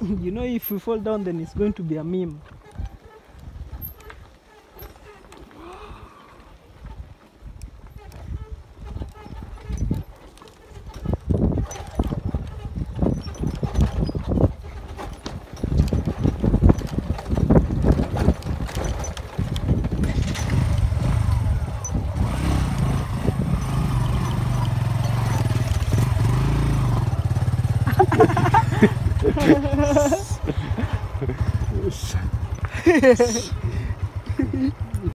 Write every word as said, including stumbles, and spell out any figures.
You know, if we fall down, then it's going to be a meme. Yes.